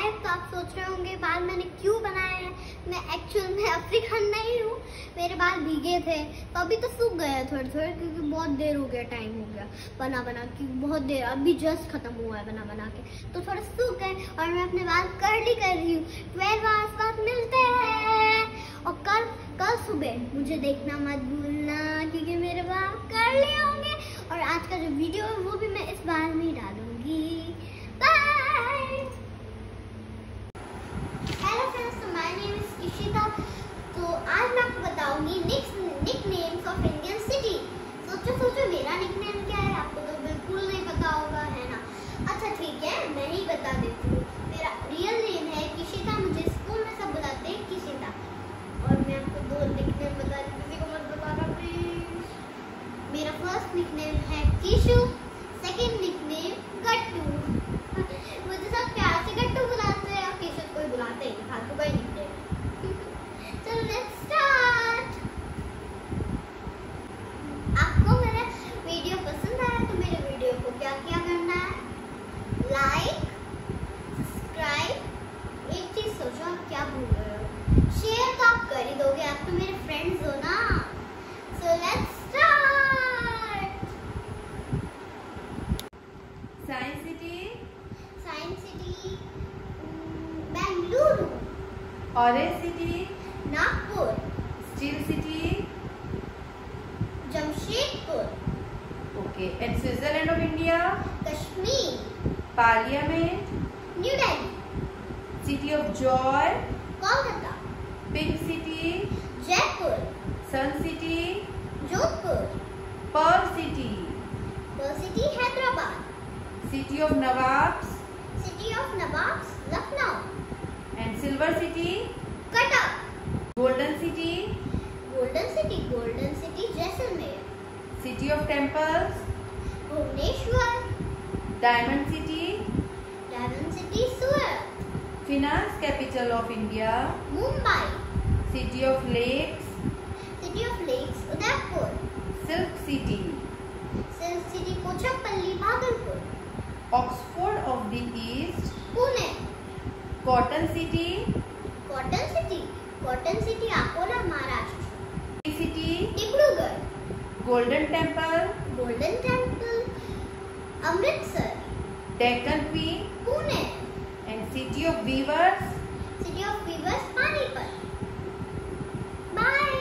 Guys, तो आप सोच रहे होंगे बाल मैंने क्यों बनाए हैं। मैं एक्चुअल में अफ्रीकन नहीं हूँ, मेरे बाल भीगे थे तो अभी तो सूख गए हैं थोड़े थोड़े, क्योंकि बहुत देर हो गया, टाइम हो गया बना बना के, बहुत देर, अभी जस्ट खत्म हुआ है बना बना के, तो थोड़े सूख गए और मैं अपने बाल कर्ली कर रही हूँ। 12 आसपास मिलते हैं और कल सुबह मुझे देखना मत भूलना, क्योंकि मेरे बाल कर्ली होंगे और आज का जो वीडियो है वो भी मैं इस बाल में ही डालूंगी। बाय। हेलो फ्रेंड्स, तो माय नेम इज इशिता। तो आज मैं आपको बताऊंगी निकनेम्स ऑफ इंडियन सिटी। सोचो मेरा निकनेम क्या है, आपको तो बिल्कुल नहीं पता होगा, है ना। अच्छा ठीक है, मैं ही बता देती हूँ। मेरा रियल नेम है किशिता, मुझे स्कूल में सब बुलाते हैं किशिता। और मैं आपको 2 निकनेम बता रही हूँ, किसी को मत बताना प्लीज। मेरा फर्स्ट निकनेम है किशु, सेकंड निकनेम गट्टू। मुझे सब प्यार से गट्टू बुलाते हैं और किशु कोई बुलाते हैं, फालतू का ही निकनेम है। चलो लेट्स स्टार्ट। आपको मेरा वीडियो पसंद आया तो मेरे वीडियो को क्या करना है, लाइक, सब्सक्राइब। एक चीज सोचो, आप क्या भूल रहे हो, शेयर तो आप कर ही दोगे, आप तो मेरे फ्रेंड्स हो ना। So let's start. Science city Bengaluru. Orange city Nagpur. Steel city Jamshedpur. Okay. And Switzerland of India Kashmir. Parliament New Delhi. City of joy Kolkata. Pink city Jaipur. Sun city Jodhpur. Pearl city Hyderabad. City of nawabs Lucknow. And silver city Cuttack. Golden city Jaisalmer. City of temples Bhubaneswar. Diamond city Surat. Finance capital of India Mumbai. City of lakes Udaipur. Silk city Kochpalli Bhagalpur. Oxford of the east Pune. Cotton city Akola Maharashtra. City Dibrugarh. Golden temple Amritsar. Deccan queen Pune. And city of weavers Panipat. Bye.